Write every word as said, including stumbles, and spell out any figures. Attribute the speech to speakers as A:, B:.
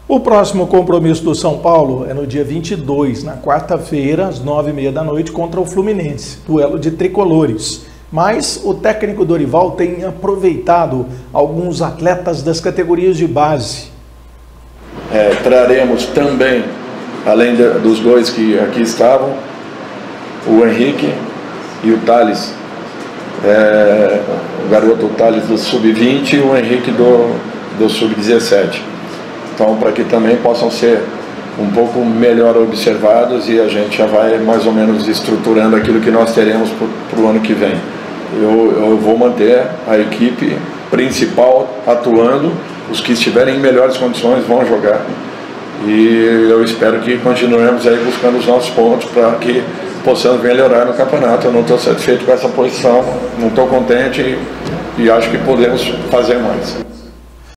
A: O próximo compromisso do São Paulo é no dia vinte e dois, na quarta-feira, às nove e meia da noite, contra o Fluminense, duelo de tricolores. Mas o técnico Dorival tem aproveitado alguns atletas das categorias de base.
B: É, traremos também, além de, dos dois que aqui estavam, o Henrique e o Thales, é, o garoto Thales do sub vinte e o Henrique do, do sub dezessete. Então, para que também possam ser um pouco melhor observados e a gente já vai mais ou menos estruturando aquilo que nós teremos para o ano que vem. Eu, eu vou manter a equipe principal atuando, os que estiverem em melhores condições vão jogar e eu espero que continuemos aí buscando os nossos pontos para que possamos melhorar no campeonato. Eu não estou satisfeito com essa posição, não estou contente e, e acho que podemos fazer mais.